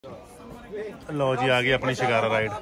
लो जी आ गई अपनी शिकारा राइड।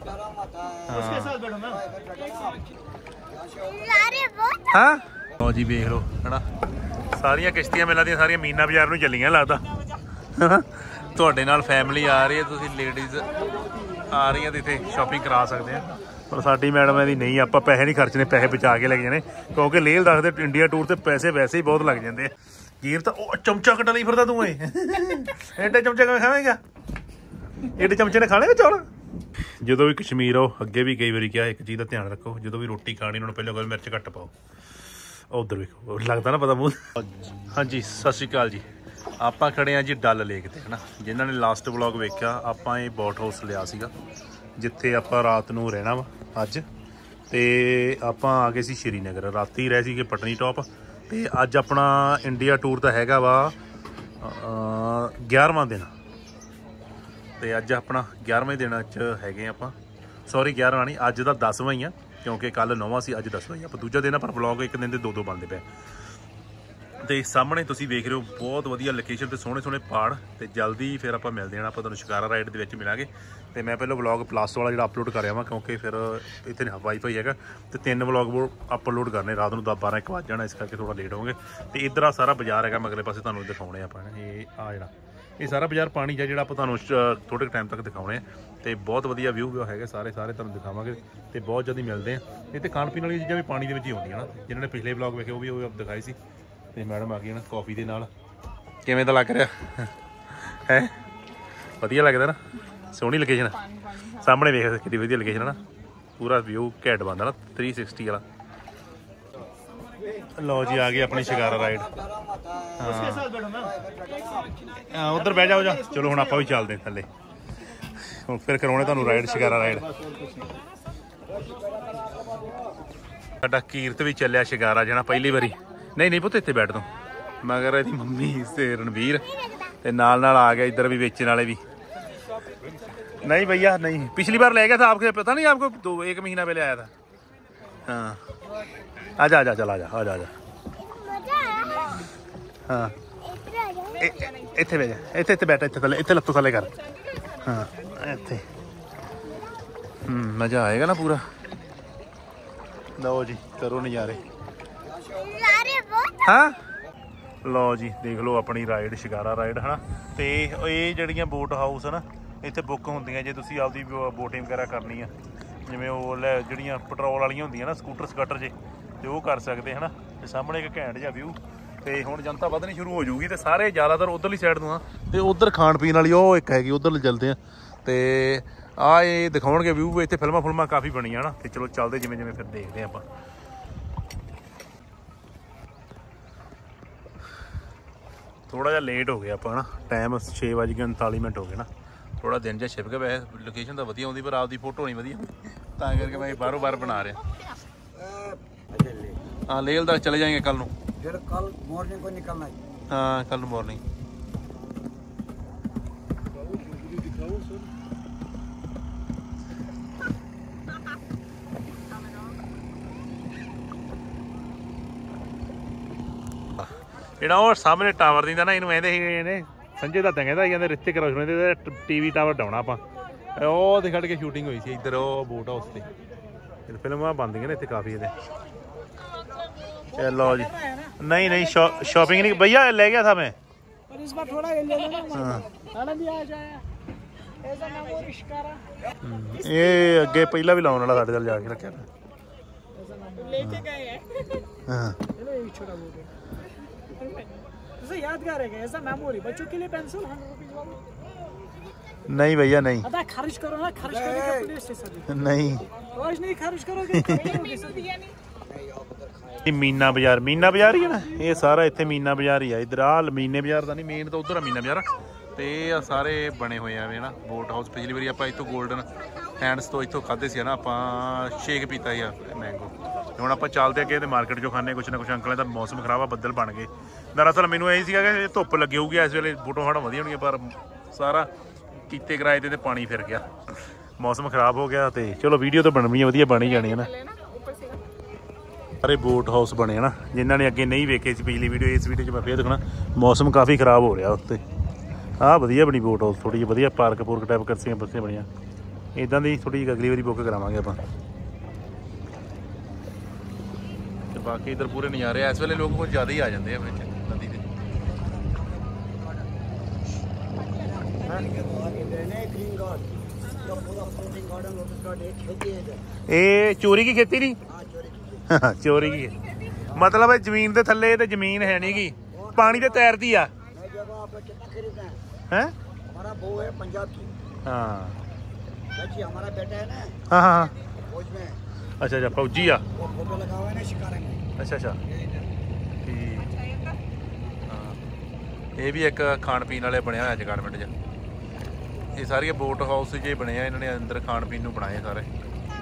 हाँ लो जी देख लो है ना, सारिया किश्तियां मिला दी सारिया मीना बाजार में चलियां लगता। ਤੁਹਾਡੇ ਨਾਲ फैमिली आ रही है, तुसी लेडीज़ आ रही है तो इतने शॉपिंग करा सकते हैं। पर साडी मैडम दी नहीं, आप पैसे नहीं खर्चने, पैसे बचा के लग जाने क्योंकि लेह दसदे इंडिया टूर से पैसे वैसे ही बहुत लग जाते हैं। गिर तो चमचा कट्टा नहीं फिरदा तू एडे चमचे किवें खावेगा, एडे चमचे ने खाने चौल। जो भी कश्मीर आओ अगे भी कई बार क्या एक चीज़ का ध्यान रखो, जो भी रोटी खानी उन्होंने पहले कोई मिर्च घट पाओ। उधर देखो लगता ना पता मूँह। हाँ जी सत श्री अकाल जी, आप खड़े हैं जी डल लेक ते है ना। जिन्होंने लास्ट व्लॉग वेख्या आप ये बोट हाउस लिया सीगा जिथे आप रात नूं रहना वा अज, ते आप आ गए सी श्रीनगर, राती रहे सी पटनी टॉप। ते अज अपना इंडिया टूर तो हैगा वा 11वां दिन, तो अज अपना 11वें दिन च हैगे आप, सॉरी 11वां नहीं अज का 10वां ही आ क्योंकि कल 9वां सी अज 10वां ही। आप दूजा दिन पर व्लॉग एक दिन के दो बनते पे। तो सामने तुम वेख रहे हो बहुत वधिया लोकेशन ते सोहने सोहने पहाड़। तो जल्दी फिर आप मिलते हैं, आप तुहानूं शिकारा राइड के मिलांगे। तो मैं पहले व्लॉग प्लस वाला जो अपलोड कर रहा क्योंकि फिर इतने वाईफाई है, तो 3 व्लॉग अपलोड करने रात को 10-12 बज जाना, इस करके थोड़ा लेट होंगे। तो इधर आ सारा बाजार है मगले पासे तुहानूं दिखाने आप, ये आ जरा ये सारा बाजार पानी है जो तुहानूं थोड़े टाइम तक दिखाने। तो बहुत वधिया व्यू है, सारे तुहानूं दिखावांगे। तो बहुत जल्दी मिलते हैं। ये तो खाण पीण वाली चीज़ां भी पानी के ही होंदियां ना, जिन्होंने पिछले व्लॉग वेखे वो भी दिखाई सी। तो मैडम आ गई ना कॉफ़ी के नाल, किवें दा लग रहा है, वधिया लगदा ना, सोहनी लोकेशन सामने वेख कितनी वधिया लोकेशन है ना, पूरा व्यू घैंट बनदा ना 360 वाला। लो जी आ गई अपनी शिकारा राइड। हाँ उधर बह जाओ जा, चलो हुण आपां भी चलदे थल्ले, हुण फिर करवाउने तुहानूं राइड शिकारा राइड। साडा कीरत भी चलिया शिकारा जाना पहली बारी। नहीं पुत इत्थे बैठ दो, मगर इहदी मम्मी से रणवीर ते नाल आ गया, इधर भी बेचने वाले भी। नहीं भैया नहीं, पिछली बार ले गया था आपको पता नहीं, आपको 1 महीना पहले आया था। हाँ आजा आजा चल आजा आजा आजा। हाँ इत्थे बैठ जा, इत्थे बैठ, इत्थे थले, इत्थे लत्तों थले कर। हाँ इत्थे मज़ा आएगा ना पूरा। लो जी करो नज़ारे। हाँ लो जी देख लो अपनी राइड शिकारा राइड है ना। तो ये जड़ियाँ बोट हाउस है ना इतने बुक होंदियां जे तुसी आपदी बोटिंग वगैरह करनी है, जिवें वो जड़ियाँ पेट्रोल वाली होंदियां ना स्कूटर स्कटर जे, तो वो कर सकते हैं ना। तो सामने एक घैंट जिहा व्यू। तो हुण जनता वधनी शुरू हो जाऊगी, तो सारे ज़्यादातर उधरली साइड नूं आ, तो उधर खाण पीण वाली वो एक हैगी, उधर चलते हैं। तो आ ये दिखाउणगे व्यू, इत्थे फिल्मां फुल्मां काफ़ी बनियां ना। तो चलो चलते जिवें जिवें फिर देखते हैं आपां। थोड़ा जहा लेट हो गया आप ना, टाइम 6:39 हो गए ना, थोड़ा दिन जहा छिप गया। वैसे लोकेशन तो वधिया होंदी पर आपकी फोटो नहीं वधिया, तां करके मैं बारों बार बना रहा। हाँ लेह लद्दाख चले जाएंगे कल कल मॉर्निंग को निकलना है। हाँ कल मॉर्निंग। ਜਿਹੜਾ ਉਹ ਸਾਹਮਣੇ ਟਾਵਰ ਦਿੰਦਾ ਨਾ, ਇਹਨੂੰ ਕਹਿੰਦੇ ਸੀ ਇਹਨੇ ਸੰਜੇ ਦੱਤਾਂ ਕਹਿੰਦਾ ਸੀ, ਕਹਿੰਦੇ ਰਿਸ਼ਤੇ ਕਰੋ ਇਹਦੇ TV ਟਾਵਰ ਡਾਉਣਾ ਆਪਾਂ। ਉਹ ਤੇ ਖੜ ਕੇ ਸ਼ੂਟਿੰਗ ਹੋਈ ਸੀ ਇੱਧਰ ਉਹ ਬੋਟ ਹਾਊਸ ਤੇ, ਫਿਲਮਾਂ ਬਣਦੀਆਂ ਨੇ ਇੱਥੇ ਕਾਫੀ ਇਹਦੇ। चलो जी नहीं नहीं शॉपिंग नहीं भैया ले गया था मैं, पर इस बार थोड़ा ले लेना ना भी आ जाए। ये अगे पहला भी लाने वाला साडे नाल जाके रखया लेके गए हैं। हां चलो एक छोटा बोट है, ऐसा यादगार है, ऐसा मेमोरी बच्चों के लिए पेंसिल ₹100 वाला। नहीं भैया नहीं, अदा खर्च करो ना, खर्च करोगे पुलिस स्टेशन नहीं, रोज नहीं खर्च करोगे। मीना बाजार ही है ना, ये सारा इतने मीना बाजार ही है। इधर आ मीने बाजार का नहीं, मेन तो उधर है मीना बाजार। तो ये सारे बने हुए हैं ना बोट हाउस। पिछली बारी आप इतों गोल्डन हैंड्स तो इतों खाधे से ना, आप शेक पीता ही मैंगो। हम आप चलते अगे मार्केट जो खाने कुछ ना कुछ। अंकल का मौसम खराब है, बदल बन गए। दरअसल मैनू यही कि धुप्प लगी होगी इस वे फोटो फाटो वधिया होनी, पर सारा कीते कराए थे पानी फिर गया, मौसम खराब हो गया। तो चलो वीडियो तो बननी वधिया बन ही जानी है ना। सारे बोट हाउस बने है ना, जिन्होंने अगे नहीं वेखे पिछली वीडियो, इस वीडियो मैं फिर दिखना। मौसम काफ़ी खराब हो रहा उत्ते, ਆਹ ਵਧੀਆ ਬਣੀ ਬੋਟ ਹਾਊਸ, ਥੋੜੀ ਜਿਹੀ ਵਧੀਆ ਪਾਰਕ ਪੂਰਕ ਟਾਈਪ ਕਰਸੀਆਂ ਬੱਸੀਆਂ ਬਣੀਆਂ ਇਦਾਂ ਦੀ, ਥੋੜੀ ਜਿਹੀ ਅਗਲੀ ਵਾਰੀ ਬੁੱਕ ਕਰਾਵਾਂਗੇ ਆਪਾਂ। ਤੇ ਬਾਕੀ ਇਧਰ ਪੂਰੇ ਨਜ਼ਾਰੇ ਇਸ ਵੇਲੇ ਲੋਕ ਕੁਝ ਜ਼ਿਆਦਾ ਹੀ ਆ ਜਾਂਦੇ ਆ ਵਿੱਚ ਨਦੀ ਦੇ। ਇਹ ਚੋਰੀ ਕੀ ਖੇਤੀ ਨਹੀਂ ਚੋਰੀ ਕੀ मतलब जमीन के थले तो जमीन है नहीं गी, पानी तो तैरती है। हैं? हाँ हमारा बेटा है ना। हाँ हाँ फौज में। अच्छा अच्छा फौजी आ। फोटो लगा हुआ है ना शिकारे में। अच्छा अच्छा ठीक। हाँ ये भी एक खाण पीन वाले बने हुआ गारमेंट च, ये सारे बोट हाउस जे बने इन्होंने अंदर खाण पीन नूं बनाए सारे।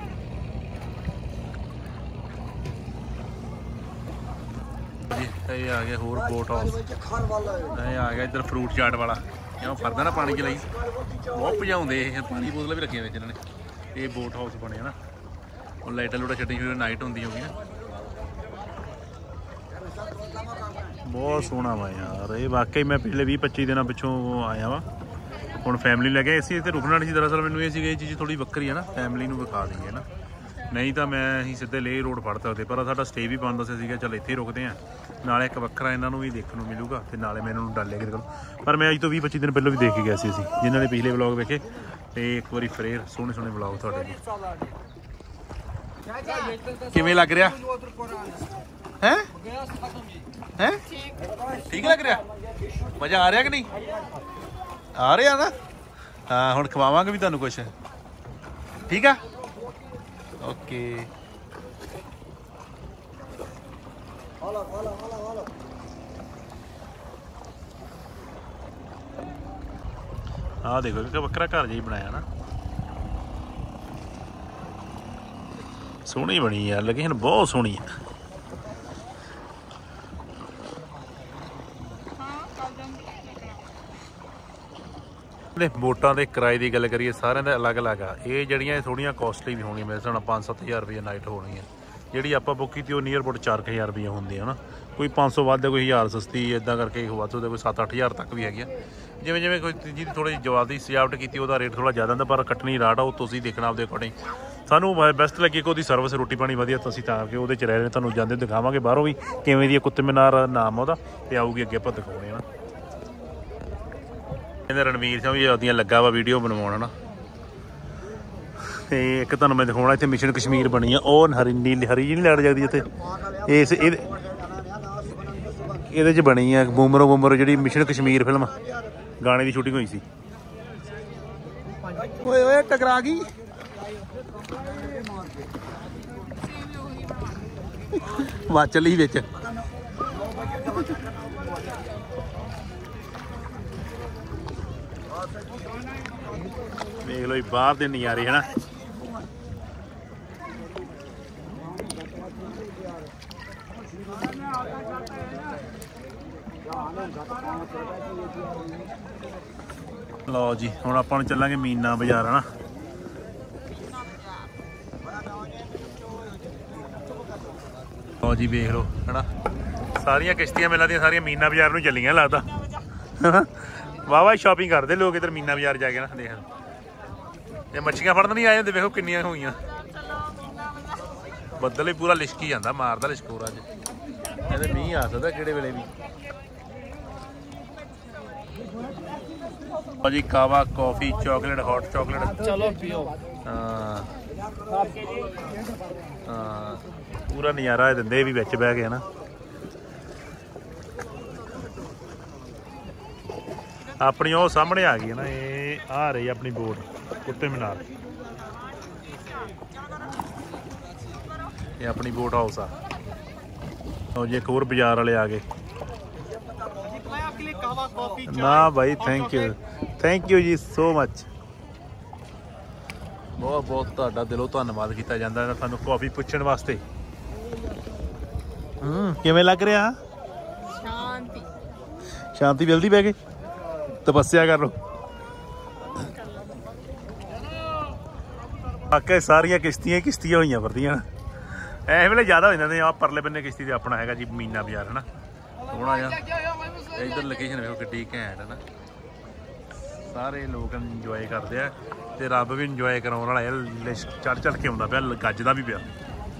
ये आ गया होर बोट हाउस, ये आ गया इधर फ्रूट चाट वाला, क्यों फरदा ना पानी च ਲਈ बहुत भजाउंदे पानी बोतल भी रखी इन्होंने। ये बोट हाउस बने ना, और लाइटा लूटा छड्डी फिर नाइट होंदी होगी ना, बहुत सोहना वा यार। ये वाकई मैं पिछले 20-25 दिनों पिछों आया वा, हुण फैमिली लगे इसी इतने रुकना नहीं। दरअसल मैनूं ये सीगा ये चीज़ थोड़ी वक्री है ना, फैमिली नूं विखा दईए ना, नहीं तो मैं असीं सीधे लेह रोड फड़ सकते, पर साडा स्टे भी बंद सीगा, चल इत्थे रुकते हैं, नाले एक वक्रा इन्हां नूं भी देखण नूं मिलूगा ते नाले मैं इन्हां नूं डल लेके निकल। पर मैं अज तो 20-25 दिन पहलों भी देख के गया सी जिन्हां ने पिछले व्लॉग वेखे, ते एक बारी फिर सोहणे सोहणे व्लॉग तुहाडे लिए। किवें लग रहा है? हैं ठीक लग रहा, मज़ा आ रहा कि नहीं आ रहा ना? हाँ हुण खवावांगे भी तुहानूं कुछ, ठीक है ओके। हाँ देखो कि वक्रा घर जी बनाया ना, सोहनी बनी यार, लेकिन बहुत सोहनी है। बोटां दे किराए की गल करिए सारे का अलग अलग आ, ये जड़ियाँ थोड़ियां कॉस्टली भी होनी, मेरे हिसाब नाल 5-7 हज़ार रुपये नाइट होनी है। जी आप बुक की वो नीयर अबाउट 4,000 रुपये होंगी है ना, कोई 500 वध है, कोई 1000 सस्ती, इदा करके वध सकते, कोई 7-8 हज़ार तक भी है। जिमें जिमें कोई जी थोड़ी जवाब की सजावट की वो रेट थोड़ा ज़्यादा होंगे, पर कटनी राट आ तुसीं देखना आपके अकॉर्डिंग। सानू बेस्ट लगी कि सर्विस रोटी पानी वधिया, तो असीं तां कि वो रह रहे तुहानूं जांदे दिखावांगे बाहरों भी किवें दी है। कुत्ते मीनार नाम ਉਹਦਾ ते आऊगी अगे आपां दिखाउने ना। ਇਹਨੇ रणवीर सिंह भी ਉਹਦੀਆਂ ਲੱਗਾ ਵਾ ਵੀਡੀਓ ਬਣਵਾਉਣ ਨਾ। ਤੇ ਇੱਕ ਤੁਹਾਨੂੰ ਮੈਂ ਦਿਖਾਉਣਾ ਇੱਥੇ ਮਿਸ਼ਨ ਕਸ਼ਮੀਰ ਬਣੀ ਆ, ਉਹ ਹਰੀ ਜੀ ਨਹੀਂ ਲੈਟ ਜਾਂਦੀ ਇੱਥੇ, ਇਸ ਇਹਦੇ 'ਚ ਬਣੀ ਆ ਬੂਮਰੋ ਜਿਹੜੀ ਮਿਸ਼ਨ ਕਸ਼ਮੀਰ ਫਿਲਮ ਗਾਣੇ ਦੀ ਸ਼ੂਟਿੰਗ ਹੋਈ ਸੀ। ਓਏ ਓਏ ਟਕਰਾ ਗਈ ਵਾਚਲੀ ਵਿੱਚ। देख लो बाहर के नज़ारे है ना, लो जी हुण आपां चलांगे मीना बाजार है ना। लो जी देख लो है ना, सारिया किश्तियां मिलां दियां सारिया मीना बाजार नूं चलियां लगदा। वाह वाह शॉपिंग करते लोग इधर मीना बाजार जाके ना। देख ये मच्छियां फड़न नहीं आए, देखो किन्नियां हो गई, बदल ही पूरा लिशकी जाता, मारदा लिशकोर अज, कहते मींह आ सकता किहड़े वेले भी। जी कावा कॉफी चॉकलेट हॉट चॉकलेट चलो पियो। हाँ हाँ पूरा नज़ारा दिंदे भी बिच बह गए ना। अपनी वो सामने आ गई है ना, ये आ रही अपनी बोट कुत्ते मीनार, ये अपनी बोट हाउस आ। और जी एक और बाजार वाले आ गए ना भाई, thank you ji so much, बहुत बहुत तुहाडा दिलों धन्नवाद किया जाता है सानू कॉफी पुछण वास्ते। किवें लग रहा? शांति मिलती बह के तपस्या कर लो। वाकई सारिया किश्तियां हुई फिरदियां इस वेले ज़्यादा हो जाते। आप परले बन्ने किश्ती से अपना है जी मीना बाजार है ना, सोहना जा। इधर लोकेशन देखो कि घैंट है ना, ਸਾਰੇ ਲੋਕ ਇੰਜੋਏ ਕਰਦੇ ਆ ਤੇ ਰੱਬ ਵੀ ਇੰਜੋਏ ਕਰਾਉਣ ਵਾਲਾ ਹੈ। ਚੜ ਚੜ ਕੇ ਆਉਂਦਾ ਪਿਆ, ਗੱਜਦਾ ਵੀ ਪਿਆ।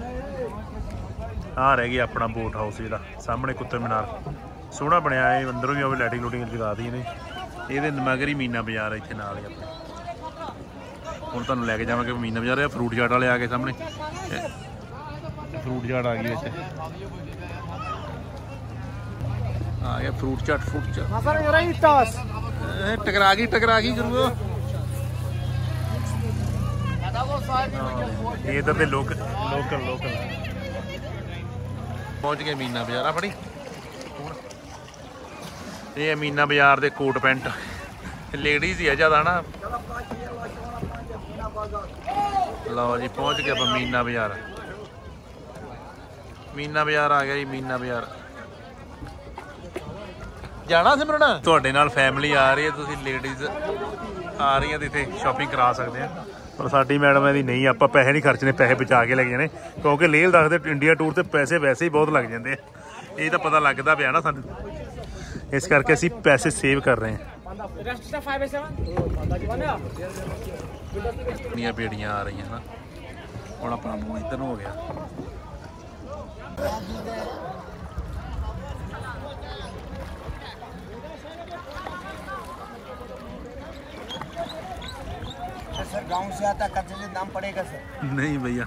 ਆਹ ਰਹਿ ਗਿਆ ਆਪਣਾ ਬੋਟ ਹਾਊਸ ਜਿਹੜਾ ਸਾਹਮਣੇ ਕੁੱਤਰ ਮੀਨਾਰ ਸੋਹਣਾ ਬਣਿਆ ਹੈ। ਅੰਦਰੋਂ ਵੀ ਆਵੇ ਲਾਈਟਿੰਗ ਲੂਟਿੰਗ ਜਗਾ ਦੀ ਇਹਨੇ। ਇਹਦੇ ਮਗਰ ਹੀ ਮੀਨਾ ਬਾਜ਼ਾਰ ਇੱਥੇ ਨਾਲ ਹੀ ਆਪਣਾ। ਹੁਣ ਤੁਹਾਨੂੰ ਲੈ ਕੇ ਜਾਵਾਂਗੇ ਮੀਨਾ ਬਾਜ਼ਾਰ ਆ। ਫਰੂਟ ਚਾਟ ਵਾਲੇ ਆ ਗਏ ਸਾਹਮਣੇ, ਫਰੂਟ ਚਾਟ ਆ ਗਈ ਵਿੱਚ ਆ ਗਿਆ ਫਰੂਟ ਚਾਟ। ਟਕਰਾ ਗਈ ਗੁਰੂ। ਇਧਰ ਦੇ ਲੋਕਲ ਪਹੁੰਚ ਗਏ ਮੀਨਾ ਬਾਜ਼ਾਰ। ਆ ਫੜੀ, ਇਹ ਮੀਨਾ ਬਾਜ਼ਾਰ ਦੇ ਕੋਟ ਪੈਂਟ ਲੇਡੀਜ਼ ਹੀ ਆ ਜ਼ਿਆਦਾ ਨਾ। ਲਓ ਜੀ ਪਹੁੰਚ ਗਏ ਆਪਾਂ ਮੀਨਾ ਬਾਜ਼ਾਰ। ਮੀਨਾ ਬਾਜ਼ਾਰ ਆ ਗਿਆ ਜੀ, ਮੀਨਾ ਬਾਜ਼ਾਰ ਜਾਣਾ ਸਿਮਰਨ। ਤੁਹਾਡੇ ਨਾਲ ਫੈਮਿਲੀ ਆ ਰਹੀ ਹੈ, ਤੁਸੀਂ ਲੇਡੀਜ਼ ਆ ਰਹੀਆਂ ਤੇ ਇੱਥੇ ਸ਼ਾਪਿੰਗ ਕਰਾ ਸਕਦੇ ਆ। ਪਰ ਸਾਡੀ ਮੈਡਮ ਇਹਦੀ ਨਹੀਂ, ਆਪਾਂ ਪੈਸੇ ਨਹੀਂ ਖਰਚਣੇ, ਪੈਸੇ ਬਚਾ ਕੇ ਲੈ ਕੇ ਜਾਣੇ ਕਿਉਂਕਿ ਲੇਹ ਦੱਸਦੇ ਇੰਡੀਆ ਟੂਰ ਤੇ ਪੈਸੇ ਵੈਸੇ ਹੀ ਬਹੁਤ ਲੱਗ ਜਾਂਦੇ ਆ। ਇਹ ਤਾਂ ਪਤਾ ਲੱਗਦਾ ਪਿਆ ਨਾ ਸਾਨੂੰ, ਇਸ ਕਰਕੇ ਅਸੀਂ ਪੈਸੇ ਸੇਵ ਕਰ ਰਹੇ ਹਾਂ। ਕਿੰਨੀਆਂ ਬੇੜੀਆਂ ਆ ਰਹੀਆਂ ਨਾ। ਹੁਣ ਆਪਣਾ ਮੂੰਹ ਇੱਧਰ ਨੂੰ ਹੋ ਗਿਆ। सर गांव से आता कचरे दाम पड़ेगा सर? नहीं भैया।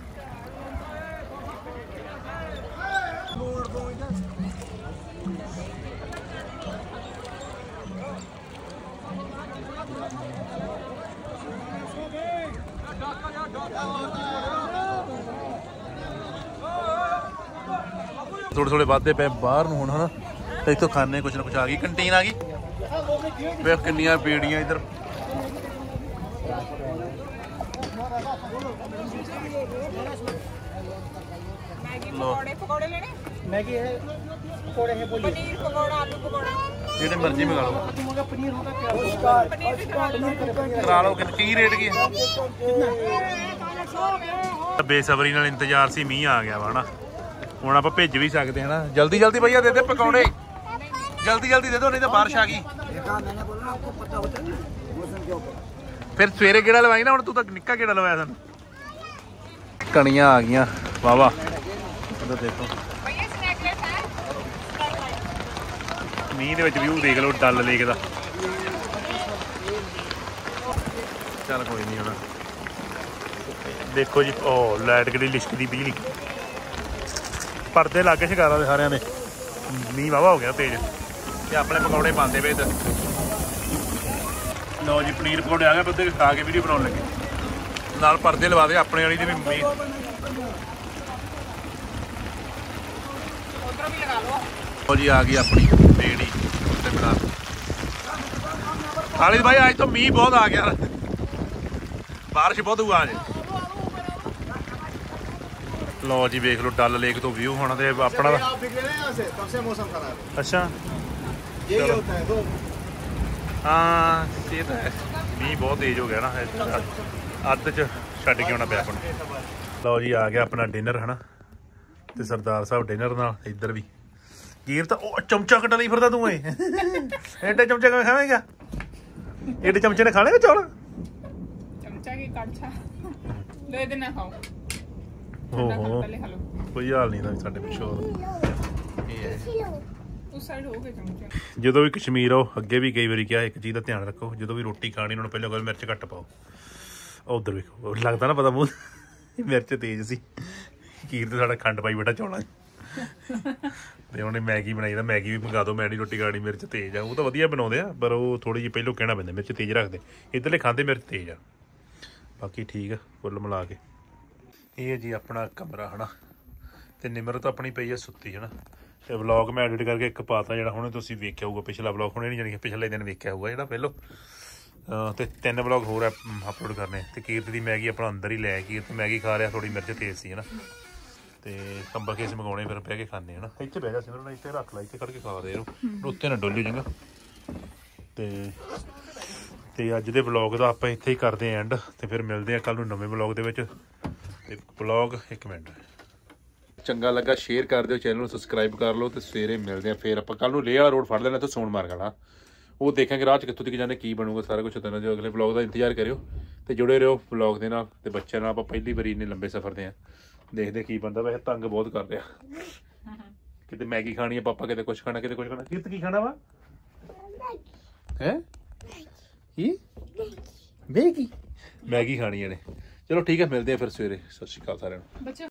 थोड़े वादे पे बाहर हूँ है ना, तो इतों खाने कुछ ना कुछ आ गई। कंटीन आ गई वे किन्नियां बेड़ियां इधर। मैगी है, पकोड़े हैं, बोलिए। पनीर पकोड़ा, आलू पकोड़ा, जेडे मर्जी मंगा लो। पनीर होगा क्या? करा लो। की रेट की है? बेसब्री नाल इंतजार सी, मीह आ गया वा ना। ਹੁਣ ਆਪਾਂ ਭੇਜ ਵੀ ਸਕਦੇ ਹਾਂ ਨਾ। ਜਲਦੀ ਜਲਦੀ ਭਈਆ ਦੇ ਦੇ ਪਕੌੜੇ, ਜਲਦੀ ਜਲਦੀ ਦੇ ਦਿਓ ਨਹੀਂ ਤਾਂ ਬਾਰਿਸ਼ ਆ ਗਈ। ਫਿਰ ਸਵੇਰੇ ਕਿਹੜਾ ਲਵਾਈ ਨਾ, ਹੁਣ ਤੂੰ ਤਾਂ ਨਿੱਕਾ ਕਿਹੜਾ ਲਵਾਇਆ ਸਾਨੂੰ। ਕਣੀਆਂ ਆ ਗਈਆਂ ਵਾਵਾ। ਉਧਰ ਦੇਖੋ ਮੀਂਹ ਦੇ ਵਿੱਚ ਵਿਊ ਦੇਖ ਲਓ ਡੱਲ ਲੇਕ ਦਾ। ਚੱਲ ਕੋਈ ਨਹੀਂ। ਹੁਣ ਦੇਖੋ ਜੀ, ਉਹ ਲਾਈਟ ਕਿਹੜੀ ਲਿਸ਼ਕਦੀ ਬਿਜਲੀ। ਪਰਦੇ ਲੱਗ ਗਏ ਸ਼ਿਕਾਰਾਂ ਦੇ ਸਾਰਿਆਂ ਦੇ। ਮੀਂਹ ਵਾਵਾ ਹੋ ਗਿਆ ਤੇਜ਼ ਤੇ ਆਪਣੇ ਪਕੌੜੇ ਪਾਉਂਦੇ ਪਏ ਇੱਧਰ। ਲਓ ਜੀ ਪਨੀਰ ਪਕੌੜੇ ਆ ਗਏ, ਬੱਦੇ ਖਾ ਕੇ ਵੀਡੀਓ ਬਣਾਉਣ ਲੱਗੇ। ਨਾਲ ਪਰਦੇ ਲਵਾ ਦੇ ਆਪਣੇ ਵਾਲੀ ਦੇ ਵੀ। ਮੀਂਹ ਲਓ ਜੀ ਆ ਗਈ ਆਪਣੀ ਰੇੜੀ ਤੇ ਬਣਾ। ਖਾਲਿਦ ਭਾਈ ਅੱਜ ਤਾਂ ਮੀਂਹ ਬਹੁਤ ਆ ਗਿਆ, ਬਾਰਿਸ਼ ਬਹੁਤ ਹੁਆ ਅੱਜ। ਲਓ ਜੀ ਵੇਖ ਲਓ ਡੱਲ ਲੇਕ ਤੋਂ ਵਿਊ ਹੋਣਾ ਤੇ ਆਪਣਾ। ਅੱਛਾ ਹਾਂ ਇਹ ਤਾਂ ਹੈ, ਮੀਂਹ ਬਹੁਤ ਤੇਜ਼ ਹੋ ਗਿਆ ਨਾ, ਅੱਧ ਚ ਛੱਡ ਕੇ ਆਉਣਾ ਪਿਆ ਆਪਾਂ ਨੂੰ। ਲਓ ਜੀ ਆ ਗਿਆ ਆਪਣਾ ਡਿਨਰ ਹੈ ਨਾ, ਤੇ ਸਰਦਾਰ ਸਾਹਿਬ ਡਿਨਰ ਨਾਲ। ਇੱਧਰ ਵੀ ਗੀਰ ਤਾਂ ਉਹ ਚਮਚਾ ਕੱਢ ਲਈ ਫਿਰਦਾ ਤੂੰ। ਐਡੇ ਚਮਚੇ ਕਿਵੇਂ ਖਾਵੇਂਗਾ? ਐਡੇ ਚਮਚੇ ਨੇ ਖਾਣੇ ਚੌਲ? ਚਮਚਾ ਕੀ ਕੜਛਾ ਲੈ ਦੇ ਨਾ ਖਾਓ। ਓਹੋ ਕੋਈ ਹਾਲ ਨਹੀਂ ਦਾ ਸਾਡੇ ਪਿੱਛੋਂ। ਇਹ ਹੈ ਉਸ ਸਾਈਡ ਹੋ ਗਏ ਚਮਚੇ। ਜਦੋਂ ਵੀ ਕਸ਼ਮੀਰ ਆਓ, ਅੱਗੇ ਵੀ ਕਈ ਵਾਰੀ ਕਿਹਾ, ਇੱਕ ਚੀਜ਼ ਦਾ ਧਿਆਨ ਰੱਖੋ, ਜਦੋਂ ਵੀ ਰੋਟੀ ਖਾਣੀ ਉਹਨਾਂ ਨੂੰ ਪਹਿਲਾਂ ਕੋਈ ਮਿਰਚ ਘੱਟ ਪਾਓ। ਉਧਰ ਵੇਖੋ ਲੱਗਦਾ ਨਾ ਪਤਾ ਮੂੰਹ ਮਿਰਚ ਤੇਜ਼ ਸੀ। ਕੀਰ ਤੇ ਸਾਡਾ ਖੰਡ ਪਾਈ ਬੈਠਾ ਚੌਲਾਂ ਤੇ ਉਹਨੇ ਮੈਗੀ ਬਣਾਈ ਤਾਂ ਮੈਗੀ ਵੀ ਮੰਗਾ ਦੋ। ਮੈਂ ਨਹੀਂ ਰੋਟੀ ਖਾਣੀ, ਮਿਰਚ ਤੇਜ਼ ਆ। ਉਹ ਤਾਂ ਵਧੀਆ ਬਣਾਉਂਦੇ ਆ ਪਰ ਉਹ ਥੋੜੀ ਜਿਹੀ ਪਹਿਲਾਂ ਕਹਿਣਾ ਪੈਂਦਾ ਮਿਰਚ ਤੇਜ਼ ਰੱਖਦੇ। ਇੱਧਰਲੇ ਖਾਂਦੇ ਮਿਰਚ ਤੇਜ਼ ਆ, ਬਾਕੀ ਠੀਕ ਆ ਕੁੱਲ ਮਿਲਾ ਕੇ। ਇਹ ਜੀ ਆਪਣਾ ਕਮਰਾ ਹੈ ਨਾ, ਤੇ ਨਿਮਰਤ ਆਪਣੀ ਪਈ ਆ ਸੁੱਤੀ ਹੈ ਨਾ। ਤੇ ਵਲੌਗ ਮੈਂ ਐਡਿਟ ਕਰਕੇ ਇੱਕ ਪਾਤਾ ਜਿਹੜਾ ਹੁਣੇ ਤੁਸੀਂ ਵੇਖਿਆ ਹੋਊਗਾ। ਪਿਛਲਾ ਵਲੌਗ ਹੁਣੇ ਨਹੀਂ ਜਾਣੀ ਪਿਛਲੇ ਦਿਨ ਵੇਖਿਆ ਹੋਊਗਾ ਜਿਹੜਾ ਪਹਿਲੋਂ। ਤੇ 3 ਵਲੌਗ ਹੋਰ ਅਪਲੋਡ ਕਰਨੇ। ਤੇ ਕੀਰਤ ਦੀ ਮੈਗੀ ਆਪਣਾ ਅੰਦਰ ਹੀ ਲੈ। ਕੀਰਤ ਮੈਗੀ ਖਾ ਰਿਹਾ, ਥੋੜੀ ਮਿਰਚ ਤੇਜ਼ ਸੀ ਹੈ ਨਾ। ਤੇ ਕੰਬਲ ਕੇਸ ਮੰਗਾਉਣੇ, ਫਿਰ ਬਹਿ ਕੇ ਖਾਂਦੇ ਹੈ ਨਾ। ਇੱਥੇ ਬਹਿ ਜਾ ਸਿਮਰਨ, ਇੱਥੇ ਰੱਖ ਲਾ, ਇੱਥੇ ਖੜ ਕੇ ਖਾ ਦੇ ਇਹਨੂੰ, ਉੱਤੇ ਨਾ ਡੋਲੀ ਚੰਗਾ। ਤੇ ਅੱਜ ਦੇ ਵਲੌਗ ਦਾ ਆਪਾਂ ਇੱਥੇ ਹੀ ਕਰਦੇ ਐਂਡ। ਤੇ ਫਿਰ ਮਿਲਦੇ ਆ ਕੱਲ ਨੂੰ ਨਵੇਂ ਵਲੌਗ ਦੇ ਵਿੱਚ। ਤੇ ਵਲੌਗ 1 ਮਿੰਟ ਚੰਗਾ ਲੱਗਾ ਸ਼ੇਅਰ ਕਰ ਦਿਓ, ਚੈਨਲ ਨੂੰ ਸਬਸਕ੍ਰਾਈਬ ਕਰ ਲਓ। ਤੇ ਸਵੇਰੇ ਮਿਲਦੇ ਆ ਫਿਰ ਆਪਾਂ ਕੱਲ ਨੂੰ ਲੇਹ ਵਾਲਾ ਰੋਡ ਫੜ ਲੈਣਾ ਤੇ ਸੋਨ ਮਾਰਗ ਵਾਲਾ। ਉਹ ਦੇਖਾਂਗੇ ਰਾਹ 'ਚ ਕਿੱਥੋਂ ਤੱਕ ਜਾਂਦੇ, ਕੀ ਬਣੂਗਾ ਸਾਰਾ ਕੁਝ ਤੁਹਾਨੂੰ ਜੋ ਅਗਲੇ ਵਲੌਗ ਦਾ ਇੰਤਜ਼ਾਰ ਕਰਿਓ ਤੇ ਜੁੜੇ ਰਹੋ ਵਲੌਗ ਦੇ ਨਾਲ ਤੇ ਬੱਚਿਆਂ ਨਾਲ। ਆਪਾਂ ਪਹਿਲੀ ਵਾਰੀ ਇੰਨੇ ਲੰਬੇ ਸਫ਼ਰ ਦੇ ਆ, ਦੇਖਦੇ ਕੀ ਬਣਦਾ। ਵੈਸੇ ਤੰਗ ਬਹੁਤ ਕਰ ਰਿਹਾ, ਕਿਤੇ ਮੈਗੀ ਖਾਣੀ ਹੈ ਪਾਪਾ, ਕਿਤੇ ਕੁਛ ਖਾਣਾ, ਕਿਤੇ ਕੁਛ ਖਾਣਾ। ਕੀ ਖਾਣਾ ਵਾ ਹੈ? ਕੀ ਮੈਗੀ ਖਾਣੀ ਇਹਨੇ। ਚਲੋ ਠੀਕ ਹੈ, ਮਿਲਦੇ ਆ ਫਿਰ ਸਵੇਰੇ। ਸਤਿ ਸ਼੍ਰੀ ਅਕਾਲ ਸਾਰਿਆਂ ਨੂੰ।